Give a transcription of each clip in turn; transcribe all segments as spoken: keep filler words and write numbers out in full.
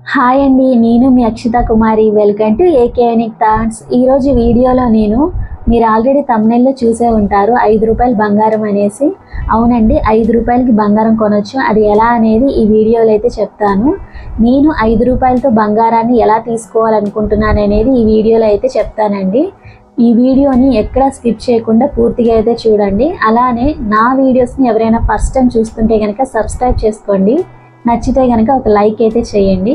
Hi అండి, నేను మీ Akshitha Kumari. Welcome to AK unique thoughts. ఈరోజు వీడియోలో నేను మీరు ఆల్రెడీ థంబ్నెయిల్లో చూసే ఉంటారు ఐదు రూపాయలు బంగారం అనేసి. అవునండి, ఐదు రూపాయలకి బంగారం కొనవచ్చు. అది ఎలా అనేది ఈ వీడియోలో అయితే చెప్తాను. నేను ఐదు రూపాయలతో బంగారాన్ని ఎలా తీసుకోవాలనుకుంటున్నాను అనేది ఈ వీడియోలో అయితే చెప్తానండి. ఈ వీడియోని ఎక్కడా స్కిప్ చేయకుండా పూర్తిగా అయితే చూడండి. అలానే నా వీడియోస్ని ఎవరైనా ఫస్ట్ టైం చూస్తుంటే కనుక సబ్స్క్రైబ్ చేసుకోండి. నచ్చితే కనుక ఒక లైక్ అయితే చేయండి.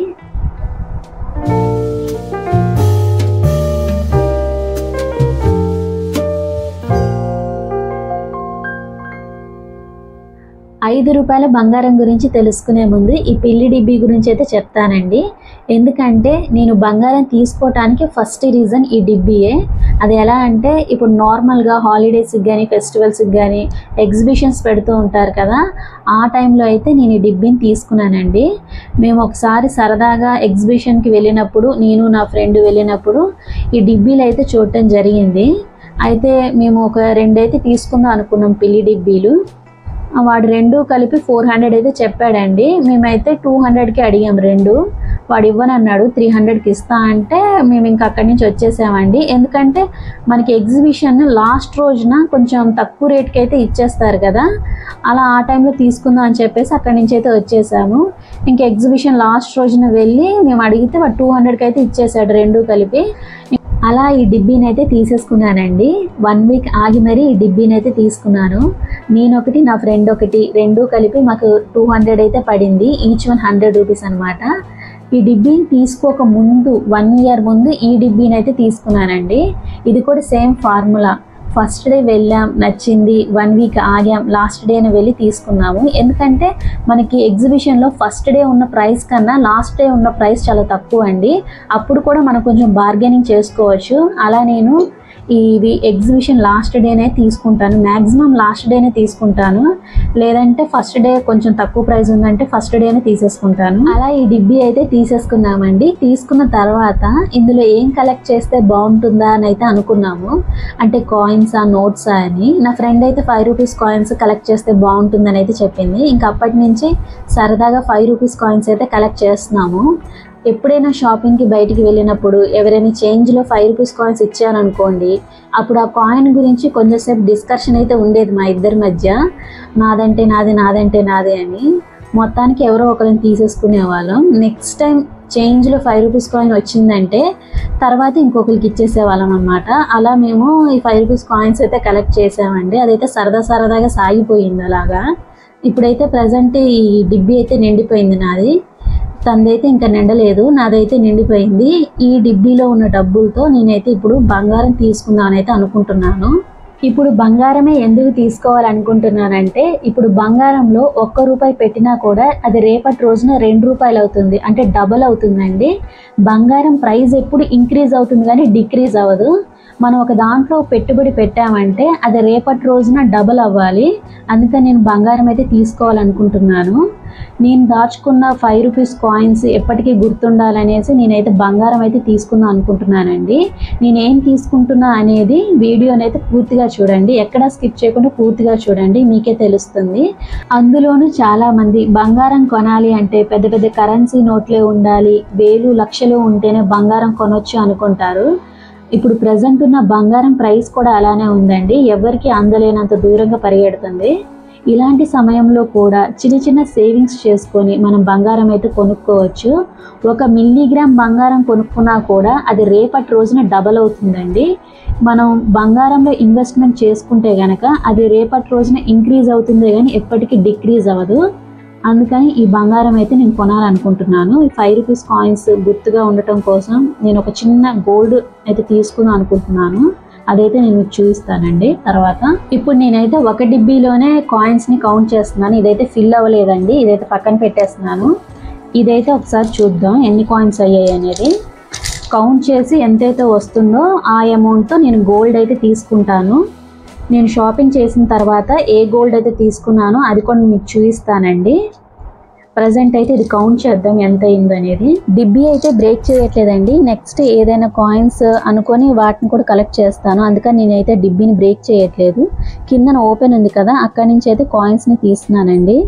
ఐదు రూపాయల బంగారం గురించి తెలుసుకునే ముందు ఈ పిల్లి డిబ్బీ గురించి అయితే చెప్తానండి. ఎందుకంటే నేను బంగారం తీసుకోవటానికి ఫస్ట్ రీజన్ ఈ డిబ్బీయే. అది ఎలా అంటే, ఇప్పుడు నార్మల్గా హాలిడేస్కి కానీ ఫెస్టివల్స్కి కానీ ఎగ్జిబిషన్స్ పెడుతూ ఉంటారు కదా, ఆ టైంలో అయితే నేను ఈ డిబ్బీని తీసుకున్నానండి. మేము ఒకసారి సరదాగా ఎగ్జిబిషన్కి వెళ్ళినప్పుడు, నేను నా ఫ్రెండ్ వెళ్ళినప్పుడు ఈ డిబ్బీలు అయితే చూడటం జరిగింది. అయితే మేము ఒక రెండైతే తీసుకుందాం అనుకున్నాం పిల్లి డిబ్బీలు. వాడు రెండు కలిపి ఫోర్ హండ్రెడ్ అయితే చెప్పాడండి. మేమైతే టూ హండ్రెడ్కి అడిగాం రెండు. వాడు ఇవ్వనన్నాడు, త్రీ హండ్రెడ్కి ఇస్తా అంటే మేము ఇంకా అక్కడి నుంచి వచ్చేసామండి. ఎందుకంటే మనకి ఎగ్జిబిషన్ లాస్ట్ రోజున కొంచెం తక్కువ రేట్కి అయితే ఇచ్చేస్తారు కదా, అలా ఆ టైంలో తీసుకుందాం అని చెప్పేసి అక్కడి నుంచి అయితే వచ్చేసాము. ఇంకా ఎగ్జిబిషన్ లాస్ట్ రోజున వెళ్ళి మేము అడిగితే వాడు టూ హండ్రెడ్కి అయితే ఇచ్చేసాడు రెండు కలిపి. అలా ఈ డిబ్బీని అయితే తీసేసుకున్నానండి. వన్ వీక్ ఆగి మరీ ఈ డిబ్బీని అయితే తీసుకున్నాను. నేను ఒకటి, నా ఫ్రెండ్ ఒకటి, రెండు కలిపి మాకు టూ హండ్రెడ్ అయితే పడింది. ఈచ్ వన్ హండ్రెడ్ రూపీస్ అనమాట. ఈ డిబ్బీని తీసుకోక ముందు వన్ ఇయర్ ముందు ఈ డిబ్బీని అయితే తీసుకున్నానండి. ఇది కూడా సేమ్ ఫార్ములా. ఫస్ట్ డే వెళ్ళాం, నచ్చింది, వన్ వీక్ ఆగాం, లాస్ట్ డేనే వెళ్ళి తీసుకున్నాము. ఎందుకంటే మనకి ఎగ్జిబిషన్లో ఫస్ట్ డే ఉన్న ప్రైస్ కన్నా లాస్ట్ డే ఉన్న ప్రైస్ చాలా తక్కువ అండి. అప్పుడు కూడా మనం కొంచెం బార్గెనింగ్ చేసుకోవచ్చు. అలా నేను ఇది ఎగ్జిబిషన్ లాస్ట్ డేనే తీసుకుంటాను. మ్యాక్సిమం లాస్ట్ డేనే తీసుకుంటాను. లేదంటే ఫస్ట్ డే కొంచెం తక్కువ ప్రైస్ ఉందంటే ఫస్ట్ డేనే తీసేసుకుంటాను. అలా ఈ డిబ్బీ అయితే తీసేసుకున్నామండి. తీసుకున్న తర్వాత ఇందులో ఏం కలెక్ట్ చేస్తే బాగుంటుందా అని అయితే అనుకున్నాము. అంటే కాయిన్సా, నోట్సా అని. నా ఫ్రెండ్ అయితే ఫైవ్ రూపీస్ కాయిన్స్ కలెక్ట్ చేస్తే బాగుంటుందని అయితే చెప్పింది. ఇంకా అప్పటి నుంచి సరదాగా ఫైవ్ రూపీస్ కాయిన్స్ అయితే కలెక్ట్ చేస్తున్నాము. ఎప్పుడైనా షాపింగ్కి బయటికి వెళ్ళినప్పుడు ఎవరైనా చేంజ్లో ఫైవ్ రూపీస్ కాయిన్స్ ఇచ్చారనుకోండి, అప్పుడు ఆ కాయిన్ గురించి కొంచెంసేపు డిస్కషన్ అయితే ఉండేది మా ఇద్దరి మధ్య. నాదంటే నాది, నాదంటే నాదే అని. మొత్తానికి ఎవరో ఒకరిని తీసేసుకునేవాళ్ళం. నెక్స్ట్ టైం చేంజ్లో ఫైవ్ రూపీస్ కాయిన్ వచ్చిందంటే తర్వాత ఇంకొకరికి ఇచ్చేసేవాళ్ళం అనమాట. అలా మేము ఈ ఫైవ్ రూపీస్ కాయిన్స్ అయితే కలెక్ట్ చేసామండి. అదైతే సరదా సరదాగా సాగిపోయింది అలాగా. ఇప్పుడైతే ప్రజెంట్ ఈ డిబ్బీ అయితే నిండిపోయింది నాది. తనదైతే ఇంకా నిండలేదు, నాదైతే నిండిపోయింది. ఈ డిబ్బీలో ఉన్న డబ్బులతో నేనైతే ఇప్పుడు బంగారం తీసుకుందామని అయితే అనుకుంటున్నాను. ఇప్పుడు బంగారమే ఎందుకు తీసుకోవాలనుకుంటున్నానంటే, ఇప్పుడు బంగారంలో ఒక్క రూపాయి పెట్టినా కూడా అది రేపటి రోజున రెండు రూపాయలు అవుతుంది, అంటే డబల్ అవుతుందండి. బంగారం ప్రైస్ ఎప్పుడు ఇంక్రీజ్ అవుతుంది కానీ డిక్రీజ్ అవ్వదు. మనం ఒక దాంట్లో పెట్టుబడి పెట్టామంటే అది రేపటి రోజున డబల్ అవ్వాలి. అందుకని నేను బంగారం అయితే తీసుకోవాలనుకుంటున్నాను. నేను దాచుకున్న ఫైవ్ రూపీస్ కాయిన్స్ ఎప్పటికీ గుర్తుండాలనేసి నేనైతే బంగారం అయితే తీసుకుందాం అనుకుంటున్నానండి. నేనేం తీసుకుంటున్నా అనేది వీడియోని అయితే పూర్తిగా చూడండి, ఎక్కడా స్కిప్ చేయకుండా పూర్తిగా చూడండి, మీకే తెలుస్తుంది. అందులోనూ చాలామంది బంగారం కొనాలి అంటే పెద్ద పెద్ద కరెన్సీ నోట్లే ఉండాలి, వేలు లక్షలు ఉంటేనే బంగారం కొనొచ్చు అనుకుంటారు. ఇప్పుడు ప్రజెంట్ ఉన్న బంగారం ప్రైస్ కూడా అలానే ఉందండి, ఎవరికి అందలేనంత దూరంగా పరిగెడుతుంది. ఇలాంటి సమయంలో కూడా చిన్న చిన్న సేవింగ్స్ చేసుకొని మనం బంగారం అయితే కొనుక్కోవచ్చు. ఒక మిల్లీగ్రామ్ బంగారం కొనుక్కున్నా కూడా అది రేపటి రోజున డబల్ అవుతుందండి. మనం బంగారంలో ఇన్వెస్ట్మెంట్ చేసుకుంటే కనుక అది రేపటి రోజున ఇంక్రీజ్ అవుతుందే కానీ ఎప్పటికీ డిక్రీజ్ అవ్వదు. అందుకని ఈ బంగారం అయితే నేను కొనాలనుకుంటున్నాను. ఈ ఫైవ్ రూపీస్ కాయిన్స్ గుర్తుగా ఉండటం కోసం నేను ఒక చిన్న గోల్డ్ అయితే తీసుకుందాం అనుకుంటున్నాను. అదైతే నేను మీకు చూపిస్తానండి తర్వాత. ఇప్పుడు నేనైతే ఒక డిబ్బీలోనే కాయిన్స్ని కౌంట్ చేస్తున్నాను. ఇదైతే ఫిల్ అవ్వలేదండి, ఇదైతే పక్కన పెట్టేస్తున్నాను. ఇదైతే ఒకసారి చూద్దాం ఎన్ని కాయిన్స్ అయ్యాయి అనేది. కౌంట్ చేసి ఎంతైతే వస్తుందో ఆ అమౌంట్తో నేను గోల్డ్ అయితే తీసుకుంటాను. నేను షాపింగ్ చేసిన తర్వాత ఏ గోల్డ్ అయితే తీసుకున్నానో అది కూడా మీకు చూపిస్తానండి. ప్రజెంట్ అయితే ఇది కౌంట్ చేద్దాం ఎంత అయింది అనేది. డిబ్బీ అయితే బ్రేక్ చేయట్లేదండి. నెక్స్ట్ ఏదైనా కాయిన్స్ అనుకొని వాటిని కూడా కలెక్ట్ చేస్తాను. అందుకని నేనైతే డిబ్బీని బ్రేక్ చేయట్లేదు. కిందన ఓపెన్ ఉంది కదా, అక్కడి నుంచి అయితే కాయిన్స్ని తీస్తున్నానండి.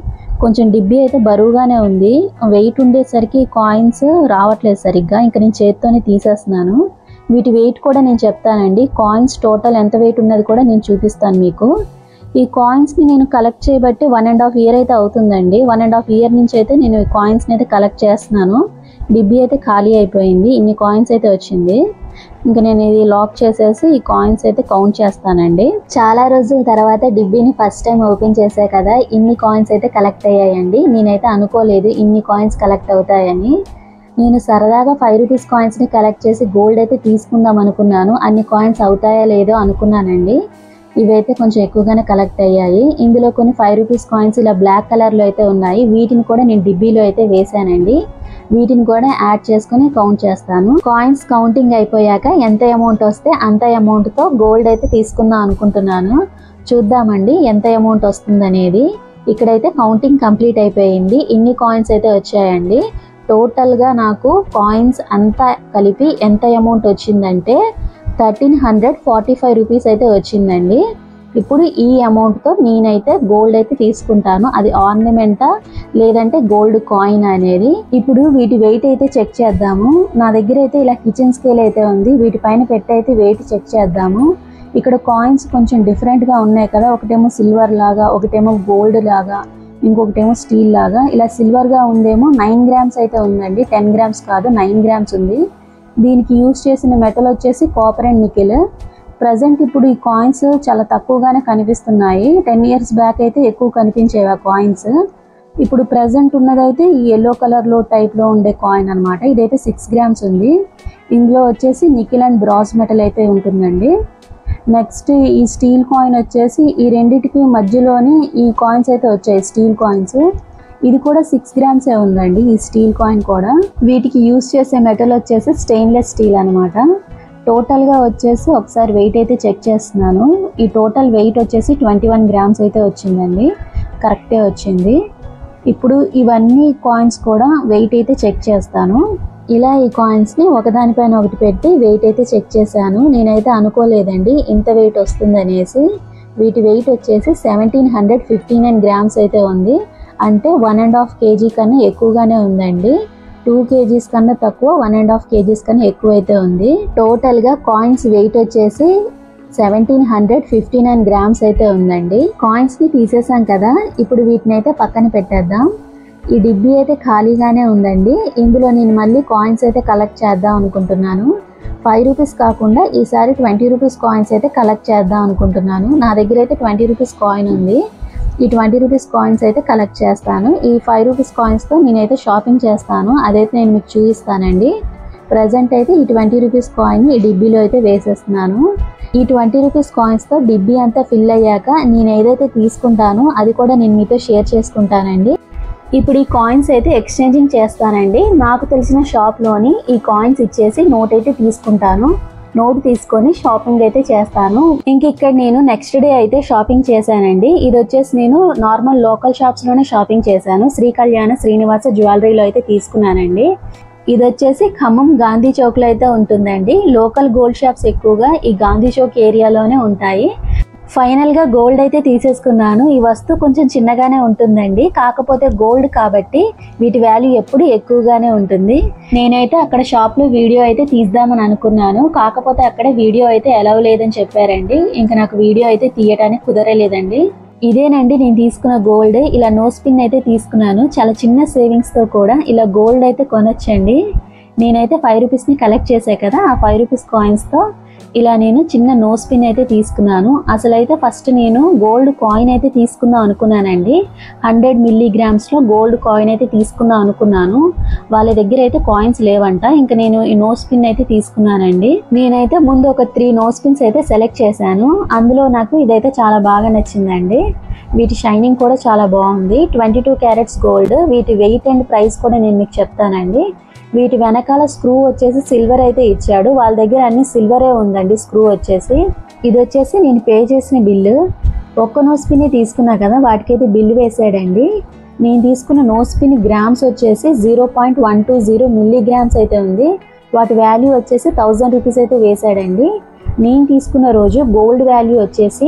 కొంచెం డిబ్బీ అయితే బరువుగానే ఉంది. వెయిట్ ఉండేసరికి కాయిన్స్ రావట్లేదు సరిగ్గా. ఇంకా నేను చేత్తోనే తీసేస్తున్నాను. వీటి వెయిట్ కూడా నేను చెప్తానండి. కాయిన్స్ టోటల్ ఎంత వెయిట్ ఉన్నది కూడా నేను చూపిస్తాను మీకు. ఈ కాయిన్స్ని నేను కలెక్ట్ చేయబట్టి వన్ అండ్ హాఫ్ ఇయర్ అయితే అవుతుందండి. వన్ అండ్ హాఫ్ ఇయర్ నుంచి అయితే నేను ఈ కాయిన్స్ని అయితే కలెక్ట్ చేస్తున్నాను. డిబ్బీ అయితే ఖాళీ అయిపోయింది. ఇన్ని కాయిన్స్ అయితే వచ్చింది. ఇంకా నేను ఇది లాక్ చేసేసి ఈ కాయిన్స్ అయితే కౌంట్ చేస్తానండి. చాలా రోజుల తర్వాత డిబ్బీని ఫస్ట్ టైం ఓపెన్ చేసా కదా, ఇన్ని కాయిన్స్ అయితే కలెక్ట్ అయ్యాయండి. నేనైతే అనుకోలేదు ఇన్ని కాయిన్స్ కలెక్ట్ అవుతాయని. నేను సరదాగా ఫైవ్ రూపీస్ కాయిన్స్ని కలెక్ట్ చేసి గోల్డ్ అయితే తీసుకుందాం అనుకున్నాను. అన్ని కాయిన్స్ అవుతాయా లేదో అనుకున్నానండి. ఇవైతే కొంచెం ఎక్కువగానే కలెక్ట్ అయ్యాయి. ఇందులో కొన్ని ఫైవ్ రూపీస్ కాయిన్స్ ఇలా బ్లాక్ కలర్లో అయితే ఉన్నాయి. వీటిని కూడా నేను డిబ్బీలో అయితే వేసానండి. వీటిని కూడా యాడ్ చేసుకుని కౌంట్ చేస్తాను. కాయిన్స్ కౌంటింగ్ అయిపోయాక ఎంత అమౌంట్ వస్తే అంత అమౌంట్తో గోల్డ్ అయితే తీసుకుందాం అనుకుంటున్నాను. చూద్దామండి ఎంత అమౌంట్ వస్తుంది అనేది. ఇక్కడైతే కౌంటింగ్ కంప్లీట్ అయిపోయింది. ఇన్ని కాయిన్స్ అయితే వచ్చాయండి. టోటల్గా నాకు కాయిన్స్ అంతా కలిపి ఎంత అమౌంట్ వచ్చిందంటే thirteen hundred forty five rupees అయితే వచ్చిందండి. ఇప్పుడు ఈ అమౌంట్తో నేనైతే గోల్డ్ అయితే తీసుకుంటాను. అది ఆర్నమెంటా లేదంటే గోల్డ్ కాయిన్ అనేది. ఇప్పుడు వీటి వెయిట్ అయితే చెక్ చేద్దాము. నా దగ్గర అయితే ఇలా కిచెన్ స్కేల్ అయితే ఉంది. వీటిపైన పెట్టి అయితే వెయిట్ చెక్ చేద్దాము. ఇక్కడ కాయిన్స్ కొంచెం డిఫరెంట్గా ఉన్నాయి కదా. ఒకటేమో సిల్వర్ లాగా, ఒకటేమో గోల్డ్ లాగా, ఇంకొకటేమో స్టీల్ లాగా. ఇలా సిల్వర్గా ఉందేమో నైన్ గ్రామ్స్ అయితే ఉందండి. టెన్ గ్రామ్స్ కాదు, నైన్ గ్రామ్స్ ఉంది. దీనికి యూజ్ చేసిన మెటల్ వచ్చేసి కాపర్ అండ్ నికెల్. ప్రజెంట్ ఇప్పుడు ఈ కాయిన్స్ చాలా తక్కువగానే కనిపిస్తున్నాయి. టెన్ ఇయర్స్ బ్యాక్ అయితే ఎక్కువ కనిపించేవి ఆ కాయిన్స్. ఇప్పుడు ప్రజెంట్ ఉన్నదైతే ఈ ఎల్లో కలర్లో టైప్లో ఉండే కాయిన్ అనమాట. ఇదైతే సిక్స్ గ్రామ్స్ ఉంది. ఇందులో వచ్చేసి నికెల్ అండ్ బ్రాస్ మెటల్ అయితే ఉంటుందండి. నెక్స్ట్ ఈ స్టీల్ కాయిన్ వచ్చేసి ఈ రెండిటికి మధ్యలోని ఈ కాయిన్స్ అయితే వచ్చాయి, స్టీల్ కాయిన్స్. ఇది కూడా సిక్స్ గ్రామ్సే ఉందండి ఈ స్టీల్ కాయిన్ కూడా. వీటికి యూస్ చేసే మెటల్ వచ్చేసి స్టెయిన్లెస్ స్టీల్ అనమాట. టోటల్గా వచ్చేసి ఒకసారి వెయిట్ అయితే చెక్ చేస్తున్నాను. ఈ టోటల్ వెయిట్ వచ్చేసి ట్వంటీ వన్ గ్రామ్స్ అయితే వచ్చిందండి. కరెక్టే వచ్చింది. ఇప్పుడు ఇవన్నీ కాయిన్స్ కూడా వెయిట్ అయితే చెక్ చేస్తాను. ఇలా ఈ కాయిన్స్ని ఒకదానిపైన ఒకటి పెట్టి వెయిట్ అయితే చెక్ చేశాను. నేనైతే అనుకోలేదండి ఇంత వెయిట్ వస్తుందనేసి. వీటి వెయిట్ వచ్చేసి seventeen hundred fifty nine grams అయితే ఉంది. అంటే వన్ అండ్ హాఫ్ కేజీ కన్నా ఎక్కువగానే ఉందండి. టూ కేజీస్ కన్నా తక్కువ, వన్ అండ్ హాఫ్ కేజీస్ కన్నా ఎక్కువ అయితే ఉంది. టోటల్గా కాయిన్స్ వెయిట్ వచ్చేసి seventeen hundred fifty nine grams అయితే ఉందండి. కాయిన్స్ని తీసేసాం కదా, ఇప్పుడు వీటిని అయితే పక్కన పెట్టేద్దాం. ఈ డిబ్బీ అయితే ఖాళీగానే ఉందండి. ఇందులో నేను మళ్ళీ కాయిన్స్ అయితే కలెక్ట్ చేద్దాం అనుకుంటున్నాను. ఫైవ్ రూపీస్ కాకుండా ఈసారి ట్వంటీ రూపీస్ కాయిన్స్ అయితే కలెక్ట్ చేద్దాం అనుకుంటున్నాను. నా దగ్గర అయితే ట్వంటీ రూపీస్ కాయిన్ ఉంది. ఈ ట్వంటీ రూపీస్ కాయిన్స్ అయితే కలెక్ట్ చేస్తాను. ఈ ఫైవ్ రూపీస్ కాయిన్స్తో నేనైతే షాపింగ్ చేస్తాను. అదైతే నేను మీకు చూపిస్తానండి. ప్రజెంట్ అయితే ఈ ట్వంటీ రూపీస్ కాయిన్ ఈ డిబ్బీలో అయితే వేసేస్తున్నాను. ఈ ట్వంటీ రూపీస్ కాయిన్స్తో డిబ్బీ అంతా ఫిల్ అయ్యాక నేను ఏదైతే తీసుకుంటానో అది కూడా నేను మీతో షేర్ చేసుకుంటానండి. ఇప్పుడు ఈ కాయిన్స్ అయితే ఎక్స్చేంజింగ్ చేస్తానండి. నాకు తెలిసిన షాప్లోని ఈ కాయిన్స్ ఇచ్చేసి నోట్ అయితే తీసుకుంటాను. నోట్ తీసుకొని షాపింగ్ అయితే చేస్తాను. ఇంక ఇక్కడ నేను నెక్స్ట్ డే అయితే షాపింగ్ చేశానండి. ఇది వచ్చేసి నేను నార్మల్ లోకల్ షాప్స్లోనే షాపింగ్ చేశాను. శ్రీ కళ్యాణ శ్రీనివాస జ్యువెలరీలో అయితే తీసుకున్నానండి. ఇది వచ్చేసి ఖమ్మం గాంధీ చౌక్లో అయితే ఉంటుందండి. లోకల్ గోల్డ్ షాప్స్ ఎక్కువగా ఈ గాంధీ చౌక్ ఏరియాలోనే ఉంటాయి. ఫైనల్గా గోల్డ్ అయితే తీసేసుకున్నాను. ఈ వస్తువు కొంచెం చిన్నగానే ఉంటుందండి. కాకపోతే గోల్డ్ కాబట్టి వీటి వాల్యూ ఎప్పుడు ఎక్కువగానే ఉంటుంది. నేనైతే అక్కడ షాప్లో వీడియో అయితే తీద్దామని అనుకున్నాను. కాకపోతే అక్కడ వీడియో అయితే అలౌ లేదని చెప్పారండి. ఇంకా నాకు వీడియో అయితే తీయడానికి కుదరలేదండి. ఇదేనండి నేను తీసుకున్న గోల్డ్. ఇలా నోస్ పిన్ అయితే తీసుకున్నాను. చాలా చిన్న సేవింగ్స్తో కూడా ఇలా గోల్డ్ అయితే కొనొచ్చండి. నేనైతే ఫైవ్ రూపీస్ని కలెక్ట్ చేసా కదా, ఆ ఫైవ్ రూపీస్ కాయిన్స్తో ఇలా నేను చిన్న నోస్ పిన్ అయితే తీసుకున్నాను. అసలు అయితే ఫస్ట్ నేను గోల్డ్ కాయిన్ అయితే తీసుకుందాం అనుకున్నానండి. హండ్రెడ్ మిల్లీగ్రామ్స్లో గోల్డ్ కాయిన్ అయితే తీసుకుందాం అనుకున్నాను. వాళ్ళ దగ్గర అయితే కాయిన్స్ లేవంట. ఇంకా నేను ఈ నోస్ పిన్ అయితే తీసుకున్నానండి. నేనైతే ముందు ఒక త్రీ నోస్ పిన్స్ అయితే సెలెక్ట్ చేశాను. అందులో నాకు ఇదైతే చాలా బాగా నచ్చిందండి. వీటి షైనింగ్ కూడా చాలా బాగుంది. Twenty two carats gold. వీటి వెయిట్ అండ్ ప్రైస్ కూడా నేను మీకు చెప్తానండి. వీటి వెనకాల స్క్రూ వచ్చేసి సిల్వర్ అయితే ఇచ్చాడు. వాళ్ళ దగ్గర అన్ని సిల్వరే ఉందండి స్క్రూ వచ్చేసి. ఇది వచ్చేసి నేను పే చేసిన బిల్లు. ఒక్క నోస్ పిన్ తీసుకున్నా కదా, వాటికైతే బిల్లు వేసాడండి. నేను తీసుకున్న నోస్ పిన్ గ్రామ్స్ వచ్చేసి zero point one two zero milligrams అయితే ఉంది. వాటి వాల్యూ వచ్చేసి థౌజండ్ రూపీస్ అయితే వేసాడండి. నేను తీసుకున్న రోజు గోల్డ్ వాల్యూ వచ్చేసి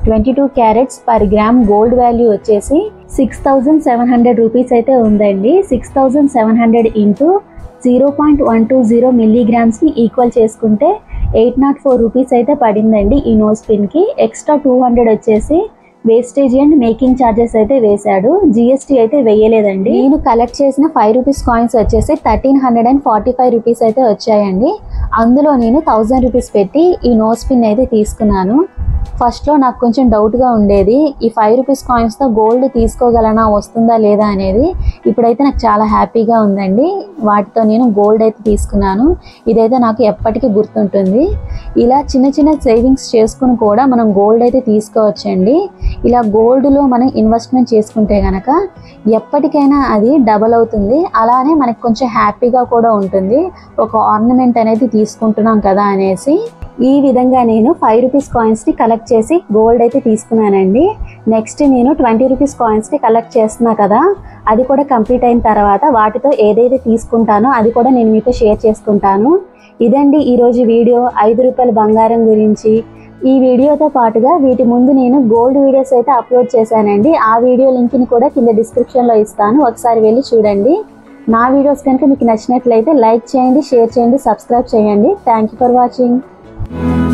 twenty two carats per gram gold value వచ్చేసి six thousand seven hundred rupees అయితే ఉందండి. Six thousand seven hundred into zero point one two zero మిల్లీగ్రామ్స్ని ఈక్వల్ చేసుకుంటే ఎయిట్ నాట్ ఫోర్ రూపీస్ అయితే పడిందండి ఈ నోస్ పిన్కి. ఎక్స్ట్రా టూ హండ్రెడ్ వచ్చేసి వేస్టేజ్ అండ్ మేకింగ్ ఛార్జెస్ అయితే వేశాడు. జిఎస్టీ అయితే వేయలేదండి. నేను కలెక్ట్ చేసిన ఫైవ్ రూపీస్ కాయిన్స్ వచ్చేసి thirteen hundred and forty five rupees అయితే వచ్చాయండి. అందులో నేను థౌజండ్ రూపీస్ పెట్టి ఈ నోస్ పిన్ అయితే తీసుకున్నాను. ఫస్ట్లో నాకు కొంచెం డౌట్గా ఉండేది, ఈ ఫైవ్ రూపీస్ కాయిన్స్తో గోల్డ్ తీసుకోగలనా, వస్తుందా లేదా అనేది. ఇప్పుడైతే నాకు చాలా హ్యాపీగా ఉందండి. వాటితో నేను గోల్డ్ అయితే తీసుకున్నాను. ఇదైతే నాకు ఎప్పటికీ గుర్తుంటుంది. ఇలా చిన్న చిన్న సేవింగ్స్ చేసుకుని కూడా మనం గోల్డ్ అయితే తీసుకోవచ్చండి. ఇలా గోల్డ్లో మనం ఇన్వెస్ట్మెంట్ చేసుకుంటే కనుక ఎప్పటికైనా అది డబల్ అవుతుంది. అలానే మనకు కొంచెం హ్యాపీగా కూడా ఉంటుంది, ఒక ఆర్నమెంట్ అనేది తీసుకుంటున్నాం కదా అనేసి. ఈ విధంగా నేను ఫైవ్ రూపీస్ కాయిన్స్ని కలెక్ట్ చేసి గోల్డ్ అయితే తీసుకున్నానండి. నెక్స్ట్ నేను ట్వంటీ రూపీస్ కాయిన్స్ని కలెక్ట్ చేస్తున్నా కదా, అది కూడా కంప్లీట్ అయిన తర్వాత వాటితో ఏదైతే తీసుకుంటానో అది కూడా నేను మీతో షేర్ చేసుకుంటాను. ఇదండి ఈరోజు వీడియో ఐదు రూపాయల బంగారం గురించి. ఈ వీడియోతో పాటుగా వీటి ముందు నేను గోల్డ్ వీడియోస్ అయితే అప్లోడ్ చేశానండి. ఆ వీడియో లింక్ని కూడా కింద డిస్క్రిప్షన్లో ఇస్తాను, ఒకసారి వెళ్ళి చూడండి. నా వీడియోస్ కనుక మీకు నచ్చినట్లయితే లైక్ చేయండి, షేర్ చేయండి, సబ్స్క్రైబ్ చేయండి. Thank you for watching.